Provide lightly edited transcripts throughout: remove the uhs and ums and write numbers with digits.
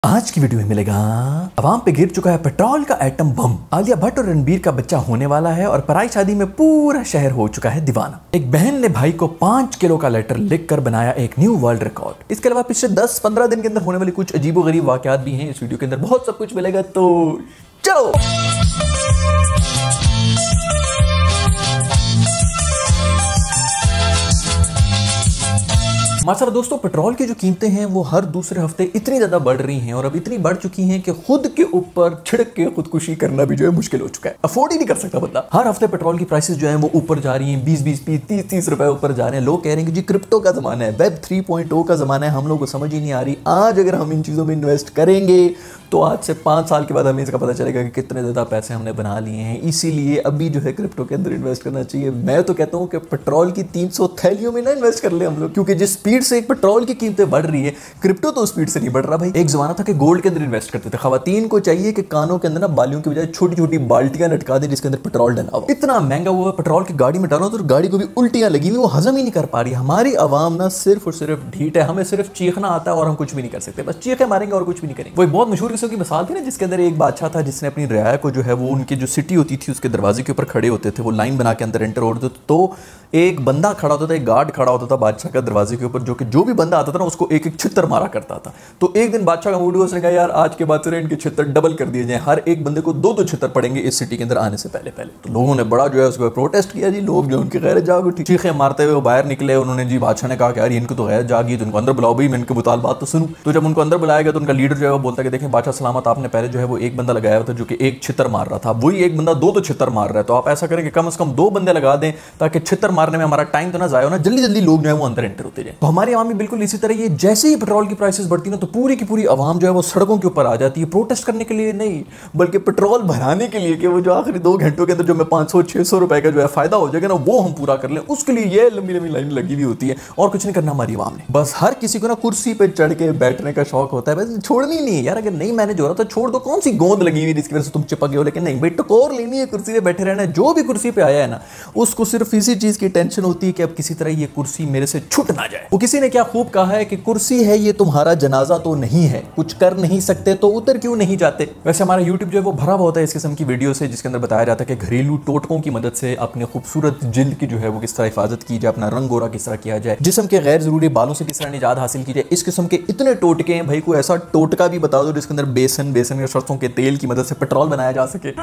आज की वीडियो में मिलेगा अवाम पे गिर चुका है पेट्रोल का एटम बम। आलिया भट्ट और रणबीर का बच्चा होने वाला है और पराई शादी में पूरा शहर हो चुका है दीवाना। एक बहन ने भाई को 5 किलो का लेटर लिखकर बनाया एक न्यू वर्ल्ड रिकॉर्ड। इसके अलावा पिछले 10-15 दिन के अंदर होने वाली कुछ अजीबोगरीब वाकयात भी हैं। इस वीडियो के अंदर बहुत सब कुछ मिलेगा, तो चलो। माशाल्लाह दोस्तों, पेट्रोल की जो कीमतें हैं वो हर दूसरे हफ्ते इतनी ज्यादा बढ़ रही हैं और अब इतनी बढ़ चुकी हैं कि खुद के ऊपर छिड़क के खुदकुशी करना भी जो है मुश्किल हो चुका है। अफोर्ड ही नहीं कर सकता बंदा। हर हफ्ते पेट्रोल की प्राइसेस जो है वो ऊपर जा रही हैं, 20-20, 30-30 रुपए ऊपर जा रहे हैं। लोग कह रहे हैं कि जी क्रिप्टो का जमाना है, वेब 3.0 का जमाना है, हम लोग को समझ ही नहीं आ रही। आज अगर हम इन चीजों में इन्वेस्ट करेंगे तो आज से 5 साल के बाद हमें इसका पता चलेगा कि कितने ज्यादा पैसे हमने बना लिए हैं। इसीलिए अभी जो है क्रिप्टो के अंदर इन्वेस्ट करना चाहिए। मैं तो कहता हूं कि पेट्रोल की 300 थैलियों में ना इन्वेस्ट कर ले हम लोग, क्योंकि जिस स्पीड से पेट्रोल की कीमतें बढ़ रही है, क्रिप्टो तो स्पीड से नहीं बढ़ रहा भाई। एक जमाना था कि गोल्ड के अंदर इन्वेस्ट करते थे। खवातीन को चाहिए कि कानों के अंदर ना बालियों की बजाय छोटी छोटी बाल्टियां लटका दे जिसके अंदर पेट्रोल डला हो। इतना महंगा हुआ पेट्रोल की गाड़ी में डालो तो गाड़ी को भी उल्टियां लगी हुई, वो हजम ही नहीं कर पा रही। हमारी आवाम ना सिर्फ और सिर्फ ढीठ है, हमें सिर्फ चीखना आता है और हम कुछ भी नहीं कर सकते, बस चीखे मारेंगे और कुछ भी नहीं करेंगे। वो एक बहुत मशहूर किस्म की मिसाल थी ना, जिसके अंदर एक बादशाह था जिसने अपनी रियाया को जो है वो उनकी जो सिटी होती थी उसके दरवाजे के ऊपर खड़े होते थे, वो लाइन बना के अंदर एंटर होते थे। तो एक बंदा खड़ा होता था, एक गार्ड खड़ा होता था बादशाह का दरवाजे के ऊपर, जो भी बंदा आता था ना उसको एक एक छितर मारा करता था। तो एक दिन बादशाह का मूड हुआ, उसने कहा यार आज के बाद से इनके छितर डबल कर दिए जाए, हर एक बंदे को 2-2 छितर पड़ेंगे इस सिटी के अंदर आने से पहले। तो लोगों ने बड़ा जो है उसको प्रोटेस्ट किया जी। लोग जो उनकी गैर जाग उठी, चीखें मारते हुए बाहर निकले। उन्होंने जी बादशाह ने कहा कि यार इनको तो गैर जागी, तो इनको अंदर बुलाओ भाई, मैं इनके मुतालबात तो सुनूं। तो जब उनको अंदर बुलाया गया तो उनका लीडर जो है वो बोलता है कि देखें बादशाह सलामत, आपने पहले जो है वो एक बंदा लगाया था जो कि एक छितर मार रहा था, वही एक बंदा 2-2 छितर मार रहा है। तो आप ऐसा करें कि कम से कम 2 बंदे लगा दें ताकि छितर मारने में हमारा टाइम तो ना जाए हो ना, जल्दी जल्दी लोग जो है वो अंदर एंटर होते जाए। तो हमारी आवाम भी बिल्कुल इसी तरह, ये जैसे ही पेट्रोल की प्राइसेस बढ़ती ना तो पूरी की पूरी आवाम जो है वो सड़कों के ऊपर आ जाती है, प्रोटेस्ट करने के लिए नहीं बल्कि पेट्रोल भराने के लिए, कि वो जो आखिरी 2 घंटों के अंदर जो मैं 500-600 रुपए का जो है फायदा हो जाएगा ना वो हम पूरा कर लें। उसके लिए ये लंबी लंबी लाइन लगी हुई होती है और कुछ नहीं करना हमारी आवाम ने। बस हर किसी को ना कुर्सी पे चढ़ के बैठने का शौक होता है, बस छोड़नी नहीं है यार। अगर नहीं मैनेज हो रहा तो छोड़ दो, कौन सी गोंद लगी हुई जिसकी वजह से तुम चिपक गए हो। लेकिन नहीं भाई, टकोर लेनी है, कुर्सी पे बैठे रहना है। जो भी कुर्सी पे आया है ना उसको सिर्फ इसी चीज की टेंशन होती है कि अब किसी तरह ये कुर्सी मेरे से छूट ना जाए। वो किसी ने क्या खूब कहा है कि कुर्सी है ये तुम्हारा जनाजा तो नहीं है, कुछ कर नहीं सकते तो उतर क्यों नहीं जाते। वैसे हमारा यूट्यूब जो है वो भरा हुआ होता है इस किस्म की वीडियो से, जिसके अंदर बताया जाता है कि घरेलू टोटकों की मदद से अपने खूबसूरत जिल्द की जो है वो किस तरह हिफाजत की जाए, अपना रंग गोरा किस तरह किया जाए, जिस्म के गैर जरूरी बालों से किस तरह निजात हासिल की जाए। इस किस्म के इतने टोटके हैं भाई, कोई ऐसा टोटका भी बता दो जिसके अंदर बेसन या सरसों के तेल की मदद से पेट्रोल बनाया जा सके।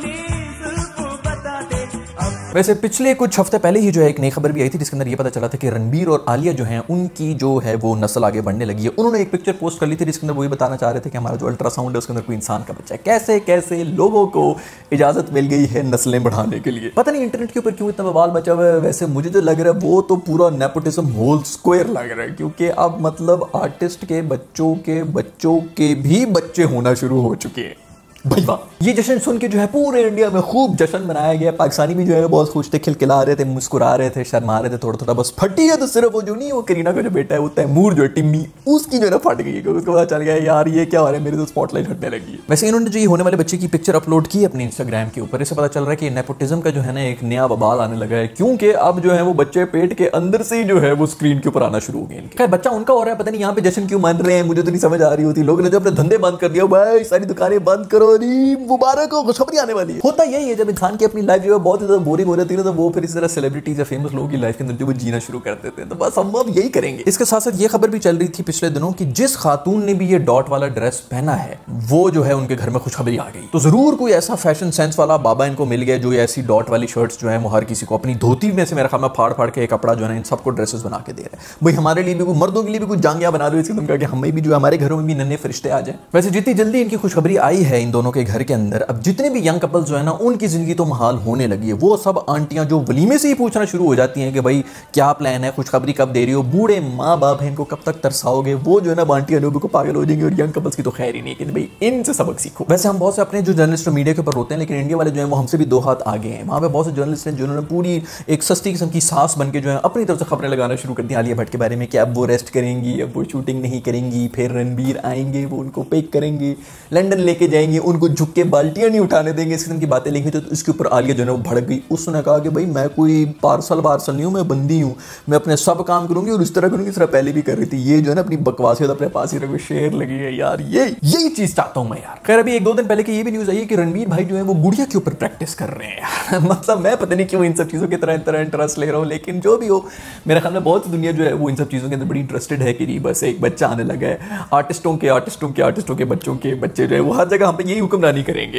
वैसे पिछले कुछ हफ्ते पहले ही जो है एक नई खबर भी आई थी जिसके अंदर ये पता चला था कि रणबीर और आलिया जो हैं उनकी जो है वो नस्ल आगे बढ़ने लगी है। उन्होंने एक पिक्चर पोस्ट कर ली थी जिसके अंदर वही बताना चाह रहे थे कि हमारा जो अल्ट्रासाउंड है उसके अंदर कोई इंसान का बच्चा है। कैसे कैसे लोगों को इजाजत मिल गई है नस्लें बढ़ाने के लिए, पता नहीं इंटरनेट के ऊपर क्यों इतना बवाल मचा हुआ है। वैसे मुझे जो लग रहा है वो तो पूरा नेपोटिज्म होल स्क्वायर लग रहा है, क्योंकि अब मतलब आर्टिस्ट के बच्चों के भी बच्चे होना शुरू हो चुके हैं भाई वाह। ये जश्न सुन के जो है पूरे इंडिया में खूब जश्न मनाया गया। पाकिस्तानी भी जो है बहुत खुश थे, खिलखिला रहे थे, मुस्कुरा रहे थे, शर्मा रहे थे थोड़ा थोड़ा। बस फटी है तो सिर्फ वो जो नहीं, वो करीना का जो बेटा है वो तैमूर जो है टिम्मी, उसकी जो है फट गई, क्योंकि उसको पता चल गया यार ये क्या हो रहा है, मेरे तो स्पॉटलाइट हटने लगी है। वैसे इन्होंने जो ये होने वाले बच्चे की पिक्चर अपलोड की अपने इंस्टाग्राम के ऊपर, इससे पता चल रहा है कि नेपोटिज्म का जो है ना एक नया बवाल आने लगा है, क्योंकि अब जो है वो बच्चे पेट के अंदर से ही जो है वो स्क्रीन के ऊपर आना शुरू हो गए। खैर बच्चा उनका हो रहा है, पता नहीं यहाँ पे जश्न क्यों मान रहे हैं, मुझे तो नहीं समझ आ रही होती। लोगों ने जो अपने धंधे बंद कर दिया, भाई सारी दुकानें बंद करो, को खुशखबरी आने वाली है। होता यही है जब इंसान की अपनी लाइफ जो है बहुत ज्यादा बोरिंग हो जाती है तो वो फिर इस तरह सेलिब्रिटीज या फेमस लोगों की लाइफ के अंदर जो वो जीना शुरू कर देते हैं। तो बस हम अब यही करेंगे। इसके साथ साथ ये खबर भी चल रही थी पिछले दिनों कि जिस खातून ने भी ये डॉट वाला ड्रेस पहना है वो जो है उनके घर में खुशखबरी आ गई। तो जरूर कोई ऐसा फैशन सेंस वाला बाबा इनको मिल गया जो ऐसी डॉट वाली शर्ट्स जो है वो हर किसी को अपनी धोती में से मेरे ख्याल में फाड़ के एक कपड़ा जो है इन सबको ड्रेसेस बना के दे रहा है। भाई हमारे लिए भी, मर्दों के लिए भी कुछ जांगिया बना दो इस किस्म का कि हमें भी जो हमारे घरों में भी नन्हे फरिश्ते आ जाए। वैसे जितनी जल्दी इनकी खुशखबरी आई है इन दोनों के घर के अंदर, अब जितने भी यंग कपल्स जो है ना उनकी जिंदगी तो महाल होने लगी है। वो सब आंटियां जो वलीमे से ही पूछना शुरू हो जाती हैं कि भाई क्या प्लान है, खुशखबरी कब दे रही हो, बूढ़े माँ बाप हैं इनको कब तक तरसाओगे। वो जो है ना आंटियां लोगों को पागल हो जाएंगे। और यंग कपल्स की तो खैर ही नहीं कि भाई इनसे सबक सीखो। वैसे हम बहुत से अपने जो जर्नलिस्ट मीडिया के ऊपर होते हैं, लेकिन इंडिया वाले जो है वो हमसे भी 2 हाथ आगे हैं। वहाँ पे बहुत से जर्नलिस्ट हैं जिन्होंने पूरी एक सस्ती किस्म की सांस बन के जो है अपनी तरफ से खबरें लगाना शुरू कर दी आलिया भट्ट के बारे में कि अब वो रेस्ट करेंगी, अब वो शूटिंग नहीं करेंगी, फिर रणबीर आएंगे, वो उनको पिक करेंगे, लंदन लेके जाएंगे, उनको झुक के बाल्टियां नहीं उठाने देंगे, इस किस्म की बातें लिखी। तो इसके ऊपर आलिया जो है वो भड़क गई। उसने कहा कि भाई मैं कोई पार्सल नहीं हूँ, मैं बंदी हूँ, मैं अपने सब काम करूंगी और इस तरह करूंगी इस तरह पहले भी कर रही थी। ये जो है ना अपनी बकवासियत अपने पास ही रखो, शेर लगी है यार, यही चीज चाहता हूं मैं यार। खैर अभी 1-2 दिन पहले की ये भी न्यूज आई है कि रणवीर भाई जो है वो गुड़िया के ऊपर प्रैक्टिस कर रहे हैं यार। मतलब मैं पता नहीं क्यों इन सब चीजों की तरह इंटरेस्ट ले रहा हूँ, लेकिन जो भी हो मेरे ख्याल में बहुत दुनिया जो है वो इन सब चीजों के अंदर बड़ी इंटरेस्टेड है कि नहीं बस एक बच्चा आने लगा है, आर्टिस्टों के बच्चों के बच्चे जो है वो हर जगह हम पे यही हुक्मरानी करेंगे।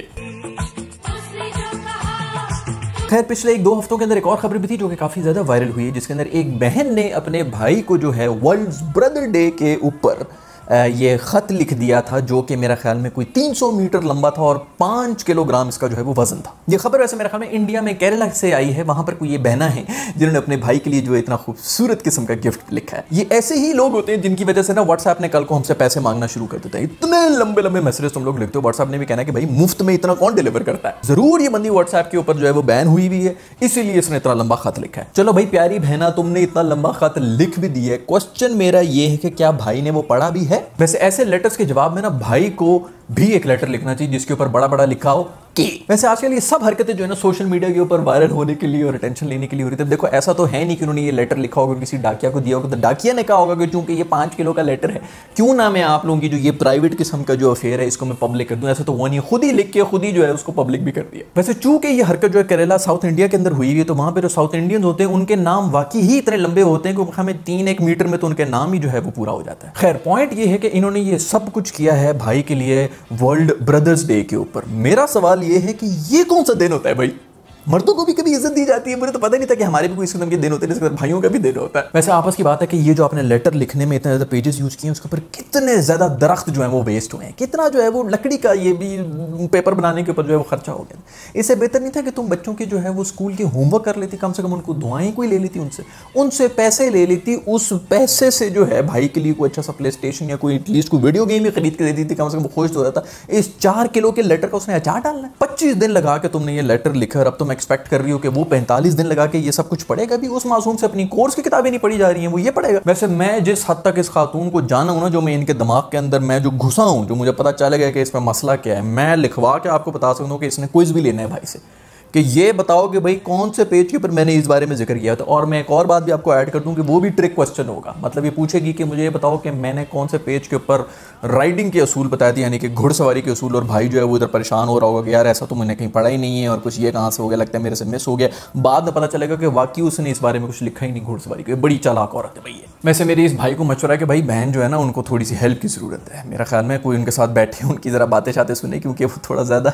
खैर पिछले 1-2 हफ्तों के अंदर एक और खबर भी थी जो कि काफी ज्यादा वायरल हुई है, जिसके अंदर एक बहन ने अपने भाई को जो है वर्ल्ड ब्रदर डे के ऊपर ये खत लिख दिया था, जो कि मेरा ख्याल में कोई 300 मीटर लंबा था और 5 किलोग्राम इसका जो है वो वजन था। ये खबर वैसे मेरे ख्याल में इंडिया में केरला से आई है। वहां पर कोई ये बहना है जिन्होंने अपने भाई के लिए जो है इतना खूबसूरत किस्म का गिफ्ट लिखा है। ये ऐसे ही लोग होते हैं जिनकी वजह से ना व्हाट्सएप ने कल को हमसे पैसे मांगना शुरू कर देते हैं। इतने लंबे लंबे मैसेज तुम लोग लिखते हो, व्हाट्सएप ने भी कहना है कि भाई मुफ्त में इतना कौन डिलीवर करता है। जरूर ये बंदी व्हाट्सएप के ऊपर जो है वो बैन हुई भी है, इसीलिए इसने इतना लंबा खत लिखा है। चलो भाई प्यारी बहना, तुमने इतना लंबा खत लिख भी दिया है, क्वेश्चन मेरा ये है कि क्या भाई ने वो पढ़ा भी है? वैसे ऐसे लेटर्स के जवाब में ना भाई को भी एक लेटर लिखना चाहिए जिसके ऊपर बड़ा बड़ा लिखा हो कि। वैसे आजकल ये सब हरकतें जो है ना सोशल मीडिया के ऊपर वायरल होने के लिए और अटेंशन लेने के लिए हो रही थी। देखो ऐसा तो है नहीं कि उन्होंने ये लेटर लिखा होगा किसी डाकिया को दिया होगा, तो डाकिया ने कहा होगा कि चूंकि ये 5 किलो का लेटर है, क्यों ना मैं आप लोगों की जो ये प्राइवेट किस्म का जो अफेयर है इसको मैं पब्लिक कर दूं। ऐसा तो वो नहीं, खुद ही लिख के खुद ही जो है उसको पब्लिक भी कर दिया। वैसे चूंकि ये हरकत जो है केरला साउथ इंडिया के अंदर हुई है, तो वहां पर जो साउथ इंडियंस होते हैं उनके नाम वाकई ही इतने लंबे होते हैं कि हमें 3-1 मीटर में तो उनके नाम ही जो है वो पूरा हो जाता है। खैर पॉइंट ये है कि इन्होंने ये सब कुछ किया है भाई के लिए वर्ल्ड ब्रदर्स डे के ऊपर। मेरा सवाल ये है कि ये कौन सा दिन होता है भाई? मर्दों को भी कभी इज्जत दी जाती है? मुझे तो पता नहीं था कि हमारे भी कोई इस किस्म के दिन होते हैं जिसके भाइयों का भी दिन होता है। वैसे आपस की बात है कि ये जो आपने लेटर लिखने में इतने ज्यादा पेजेस यूज किए उसके ऊपर कितने ज्यादा दरख्त जो है वो वेस्ट हुए हैं, कितना जो है वो लकड़ी का ये भी पेपर बनाने के ऊपर जो है वो खर्चा हो गया। इससे बेहतर नहीं था कि तुम बच्चों के जो है वो स्कूल के होमवर्क कर लेती, कम से कम उनको दुआएं कोई ले लेती, उनसे पैसे ले लेती, उस पैसे से जो है भाई के लिए कोई अच्छा सा प्ले स्टेशन या कोई एटलीस्ट कोई वीडियो गेम ही खरीद के दे दी थी, कम से कम वो खुश हो जाता। इस 4 किलो के लेटर का उसने अचार डालना है। 25 दिन लगा के तुमने ये लेटर लिखा और अब तुम एक्सपेक्ट कर रही हो कि वो 45 दिन लगा के ये सब कुछ पढ़ेगा भी? उस मासूम से अपनी कोर्स की किताबें नहीं पढ़ी जा रही हैं, वो ये पढ़ेगा? वैसे मैं जिस हद तक इस खातून को जाना हूं ना, जो मैं इनके दिमाग के अंदर मैं जो घुसा हूं, जो मुझे पता चल गया कि इसमें मसला क्या है, मैं लिखवा के आपको बता सकता हूं कि इसने क्विज भी लेना है भाई से कि ये बताओ कि भाई कौन से पेज के ऊपर मैंने इस बारे में जिक्र किया था। और मैं एक और बात भी आपको ऐड कर दूं कि वो भी ट्रिक क्वेश्चन होगा। मतलब ये पूछेगी कि मुझे ये बताओ कि मैंने कौन से पेज के ऊपर राइडिंग के असूल बताए थे, यानी कि घुड़सवारी के असूल। और भाई जो है वो इधर परेशान हो रहा होगा कि यार ऐसा तो मैंने कहीं पढ़ा ही नहीं है और कुछ ये कहाँ से हो गया, लगता है मेरे से मिस हो गया। बाद में पता चलेगा कि वाकई उसने इस बारे में कुछ लिखा ही नहीं घुड़सवारी के। बड़ी चालाक औरत है भाई। वैसे मेरे इस भाई को मशवरा है कि भाई बहन जो है ना उनको थोड़ी सी हेल्प की ज़रूरत है। मेरा ख्याल में कोई उनके साथ बैठे उनकी ज़रा बातें शातें सुने, क्योंकि वो थोड़ा ज़्यादा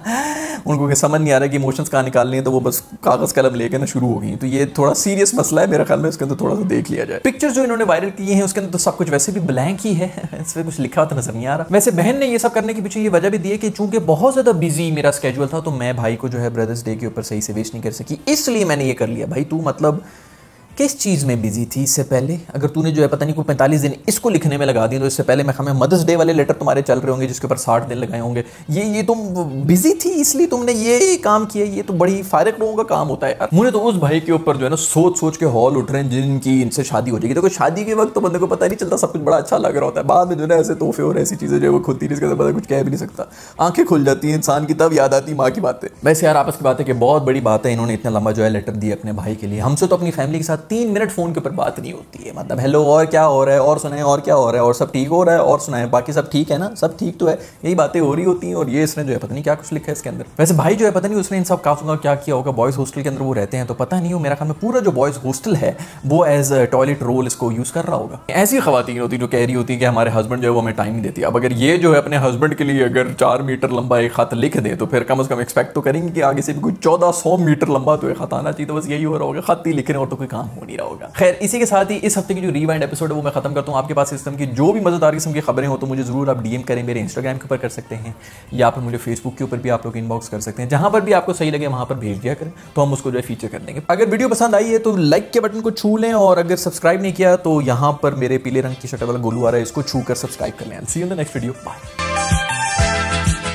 उनको समझ नहीं आ रहा है कि इमोशंस कहाँ निकालनी है, तो वो बस कागज़ कलम लेके ना शुरू हो गई। तो ये थोड़ा सीरियस मसला है, मेरा ख्याल में इसके अंदर थोड़ा सा देख लिया जाए। पिक्चर्स जो इन्होंने वायरल किए हैं उसके अंदर तो सब कुछ वैसे भी ब्लैंक ही है, इसमें कुछ लिखा हुआ तो नजर नहीं आ रहा। वैसे बहन ने ये सब करने के पीछे ये वजह भी दी है कि चूंकि बहुत ज़्यादा बिजी मेरा स्केड्यूल था, तो मैं भाई को जो है ब्रदर्स डे के ऊपर सही से वेस्ट नहीं कर सकी, इसलिए मैंने ये कर लिया। भाई तू मतलब किस चीज़ में बिजी थी इससे पहले? अगर तूने जो है पता नहीं कोई 45 दिन इसको लिखने में लगा दी, तो इससे पहले मैं हमें मदर्स डे वाले लेटर तुम्हारे चल रहे होंगे जिसके ऊपर 60 दिन लगाए होंगे। ये तुम बिजी थी इसलिए तुमने ये काम किया। ये तो बड़ी फारिग लोगों का काम होता है यार। मुझे तो उस भाई के ऊपर जो है ना सोच सोच के हॉल उठ रहे हैं जिनकी इनसे शादी हो जाएगी। देखो शादी के वक्त तो बंदे को पता नहीं चलता, सब कुछ बड़ा अच्छा लग रहा होता है, बाद में जो है ऐसे तोहफे और ऐसी चीज़ें जो है वो खुद ही इसके अंदर कुछ कह भी नहीं सकता। आंखें खुल जाती हैं इंसान की, तब याद आती माँ की बातें। वैसे यार आपस की बात है कि बहुत बड़ी बात है, इन्होंने इतना लंबा जो है लेटर दिया अपने भाई के लिए। हमसे तो अपनी फैमिली के साथ 3 मिनट फोन के बात नहीं होती है, मतलब हेलो और क्या हो रहा है, और सुनाएं और क्या हो रहा है, और सब ठीक हो रहा है, और सुनाएं बाकी सब ठीक है ना, सब ठीक तो है, यही बातें हो रही होती हैं। और ये इसने जो है पता नहीं क्या कुछ लिखा है इसके अंदर। वैसे भाई जो है पता नहीं उसने इन सब काफी क्या किया होगा। बॉयज हॉस्टल के अंदर वो रहते हैं, तो पता नहीं हो, मेरा ख्याल में पूरा जो बॉयज हॉस्टल है वो एज टॉयलेट रोल इसको यूज कर रहा होगा। ऐसी खवातीन होती जो कह रही होती है कि हमारे हस्बैंड जो है वो हमें टाइम नहीं देती। अब अगर ये जो है अपने हस्बैंड के लिए अगर 4 मीटर लंबा एक खत लिख दे, तो फिर कम से कम एक्सपेक्ट तो करेंगे कि आगे से भी कोई 1400 मीटर लंबा तो एक खत आना चाहिए। तो बस यही हो रहा होगा, खत ही लिख रहे और तो कोई काम हो नहीं रहा होगा। खैर इसी के साथ ही इस हफ्ते की जो रिवाइंड एपिसोड है वो मैं खत्म करता हूँ। आपके पास इस किस्म की जो भी मजेदार किस्म की खबरें हो तो मुझे जरूर आप डीएम करें, मेरे इंस्टाग्राम के ऊपर कर सकते हैं या फिर मुझे फेसबुक के ऊपर भी आप लोग इनबॉक्स कर सकते हैं। जहां पर भी आपको सही लगे वहां पर भेज दिया करें, तो हम उसको जो है फीचर कर देंगे। अगर वीडियो पसंद आई है तो लाइक के बटन को छू लें, और अगर सब्सक्राइब नहीं किया तो यहां पर मेरे पीले रंग की शर्ट वाला गोलू आ रहा है, इसको छू कर सब्सक्राइब कर लें। See you in the next video, bye.